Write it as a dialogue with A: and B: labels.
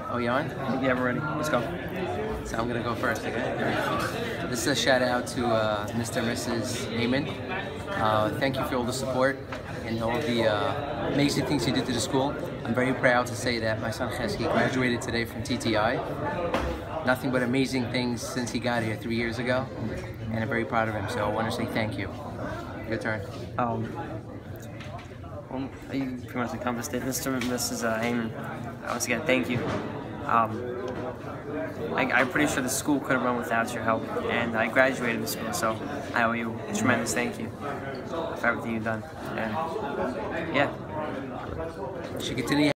A: Oh, you on?
B: Yeah, we're ready. Let's go.
A: So I'm gonna go first, okay? This is a shout out to Mr. and Mrs. Heyman. Thank you for all the support and all the amazing things you did to the school. I'm very proud to say that my son Chesky graduated today from TTI. Nothing but amazing things since he got here 3 years ago, and I'm very proud of him. So I want to say thank you. Your turn.
B: Well, you pretty much encompassed it. Mr. and Mrs. Heyman, once again, thank you. I'm pretty sure the school couldn't run without your help, and I graduated the school, so I owe you a tremendous thank you for everything you've done. And yeah.
A: She continue.